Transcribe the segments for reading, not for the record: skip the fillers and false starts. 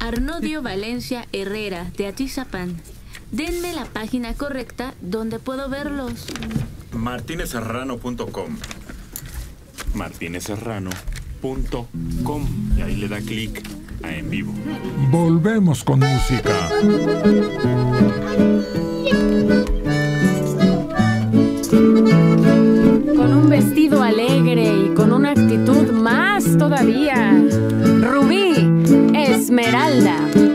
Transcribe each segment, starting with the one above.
Arnodio Valencia Herrera, de Atizapán. Denme la página correcta donde puedo verlos. martinezserrano.com. martinezserrano.com. Y ahí le da clic a En Vivo. Volvemos con música. Con un vestido alegre y con una actitud más todavía. Rubí Esmeralda.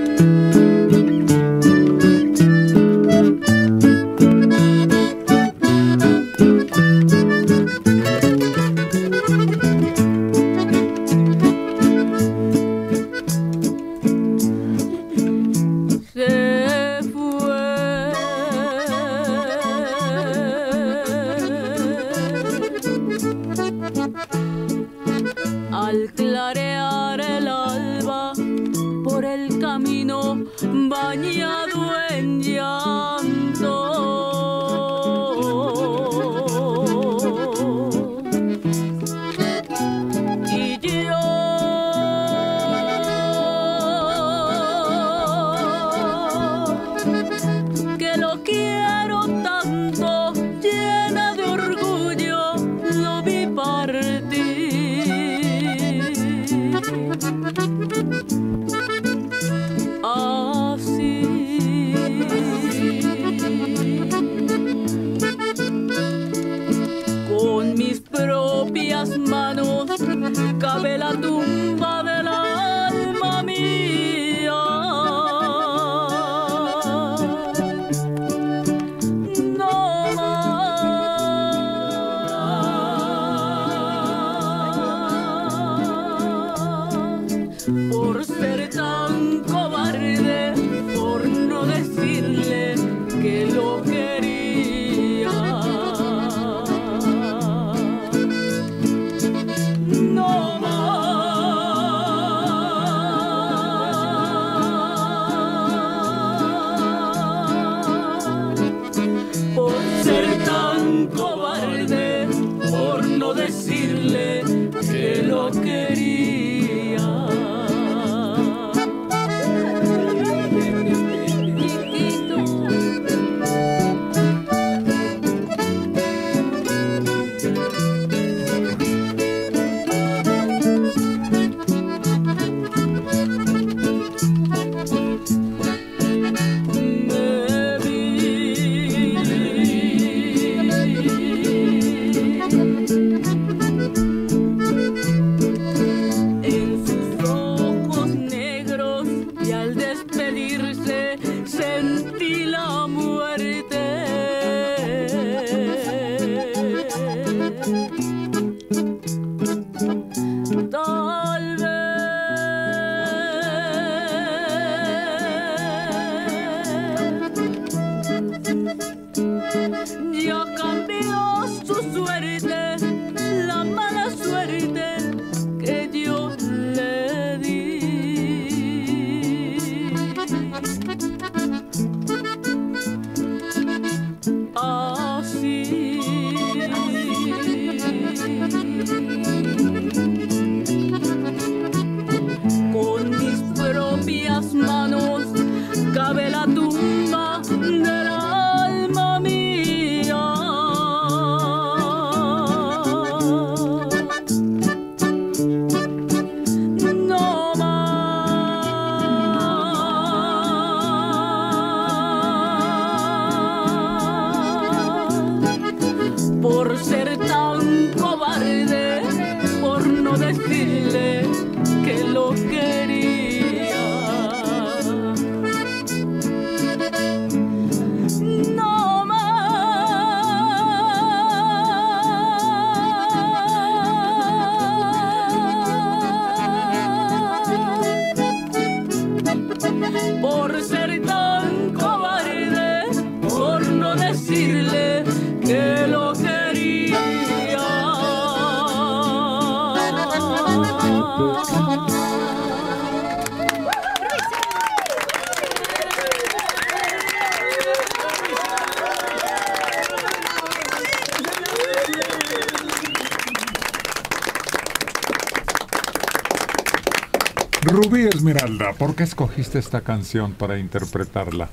Al clarear el alba por el camino bañado en llanto, y yo que lo quiero tanto, llena de orgullo, lo vi partir. Así Esmeralda, ¿por qué escogiste esta canción para interpretarla?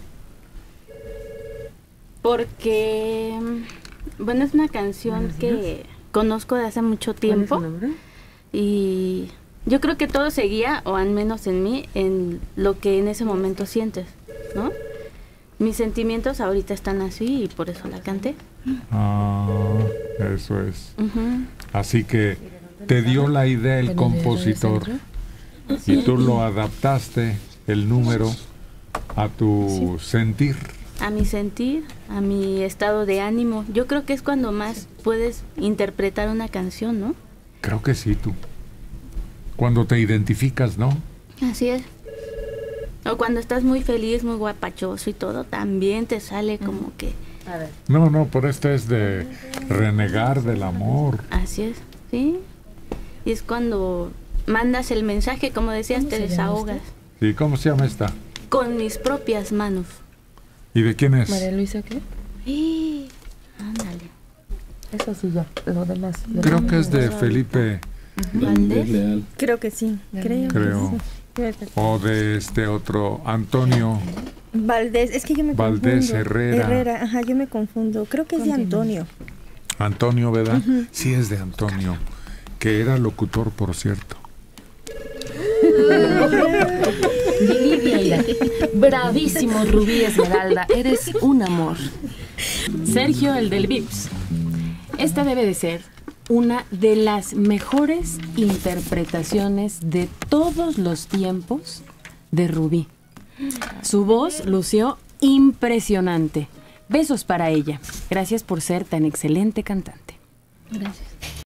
Porque, bueno, es una canción que conozco de hace mucho tiempo. ¿Cuál es su nombre? Y yo creo que todo seguía, o al menos en mí, en lo que en ese momento sientes, ¿no? Mis sentimientos ahorita están así y por eso la canté. Ah, eso es. Ujú. Así que te dio la idea el compositor y tú lo adaptaste, el número, a tu sentir. A mi sentir, a mi estado de ánimo. Yo creo que es cuando más puedes interpretar una canción, ¿no? Creo que sí, tú. Cuando te identificas, ¿no? Así es. O cuando estás muy feliz, muy guapachoso y todo, también te sale como que... A ver. No, pero este es de renegar del amor. Así es, ¿sí? Y es cuando mandas el mensaje, como decías, te desahogas. ¿Y cómo se llama esta? Con mis propias manos. ¿Y de quién es? María Luisa, ¿qué? ¡Y! Ándale. Eso sí, ya. Lo demás. Creo que es de Felipe, ¿Valdés? Creo que sí, creo. creo. O de este otro, Antonio. Valdés, es que yo me Valdés confundo. Herrera. Ajá, yo me confundo. Creo que es de Antonio. Antonio, ¿verdad? Sí, es de Antonio, que era locutor, por cierto. Lidia, bravísimo Rubí Esmeralda, eres un amor. Sergio, el del Vips. Esta debe de ser una de las mejores interpretaciones de todos los tiempos de Rubí. Su voz lució impresionante. Besos para ella. Gracias por ser tan excelente cantante. Gracias.